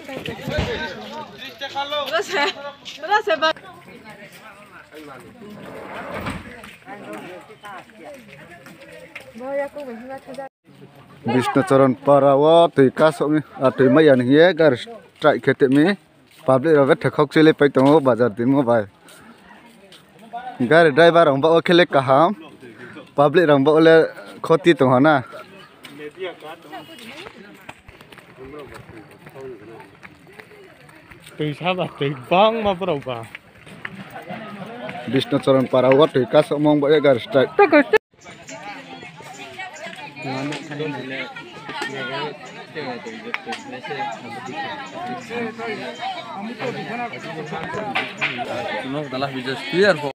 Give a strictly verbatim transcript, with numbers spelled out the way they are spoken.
Bisnacharan parawa tui kasokni tui maian hiye gar strike khetemi public robe thekok chile pai tongo bazar timo bai gari driver rong ba khele kaham public rong ba ole khoti tonghana tui saba tui bang ma broba Bisnacharan parawa tui kasok mong ba gar strike Dalah bisa clear